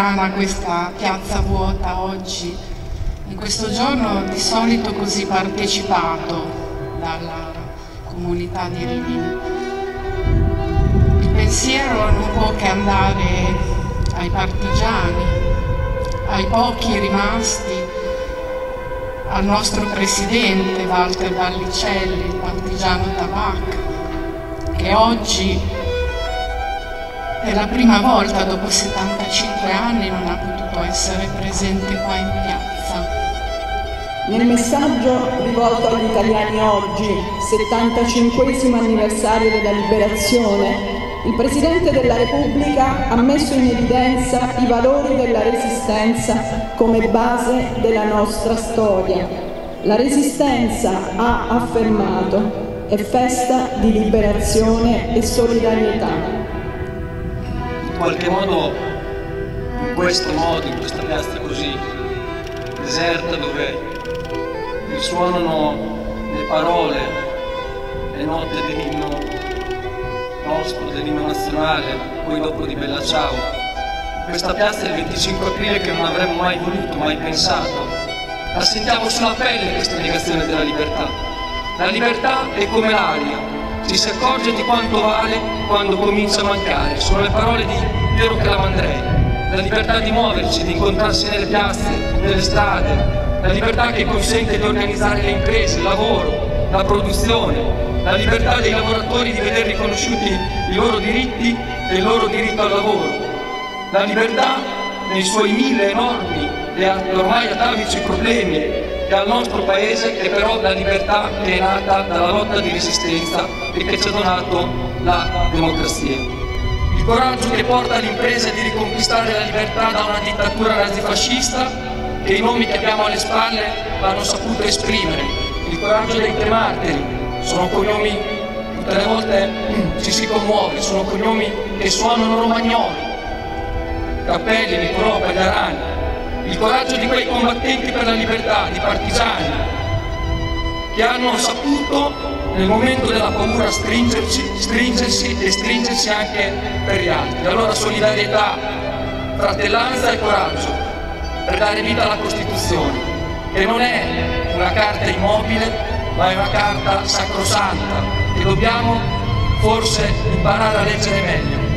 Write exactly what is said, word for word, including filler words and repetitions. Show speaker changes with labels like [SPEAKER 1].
[SPEAKER 1] strana questa piazza vuota oggi, in questo giorno di solito così partecipato dalla comunità di Rimini. Il pensiero non può che andare ai partigiani, ai pochi rimasti, al nostro presidente Walter Vallicelli, il partigiano Tabac, che oggi è la prima volta dopo settantacinque anni non ha potuto essere presente qua in piazza.
[SPEAKER 2] Nel messaggio rivolto agli italiani oggi, settantacinquesimo anniversario della liberazione, il Presidente della Repubblica ha messo in evidenza i valori della Resistenza come base della nostra storia. La Resistenza, ha affermato, è festa di liberazione e solidarietà.
[SPEAKER 3] In qualche modo, in questo modo, in questa piazza così deserta, dove risuonano le parole, le note dell'inno nostro, dell'inno nazionale, poi dopo di Bella Ciao, questa piazza del venticinque aprile che non avremmo mai voluto, mai pensato, la sentiamo sulla pelle questa negazione della libertà. La libertà è come l'aria, ci si accorge di quanto vale quando comincia a mancare. Sono le parole di Piero Calamandrei. La libertà di muoverci, di incontrarsi nelle piazze, nelle strade, la libertà che consente di organizzare le imprese, il lavoro, la produzione, la libertà dei lavoratori di vedere riconosciuti i loro diritti e il loro diritto al lavoro, la libertà nei suoi mille enormi e ormai atavici problemi che ha il nostro Paese, è però la libertà che è nata dalla lotta di resistenza e che ci ha donato la democrazia. Il coraggio che porta l'impresa di riconquistare la libertà da una dittatura nazifascista che i nomi che abbiamo alle spalle hanno saputo esprimere. Il coraggio dei tre martiri, sono cognomi, tutte le volte ci si commuove, sono cognomi che suonano romagnoli, Cappelli, Nicolò, Pagliarani. Il coraggio di quei combattenti per la libertà, di partigiani, che hanno saputo nel momento della paura stringerci, stringersi e stringersi anche per gli altri. Allora solidarietà, fratellanza e coraggio per dare vita alla Costituzione, che non è una carta immobile, ma è una carta sacrosanta, che dobbiamo forse imparare a leggere meglio.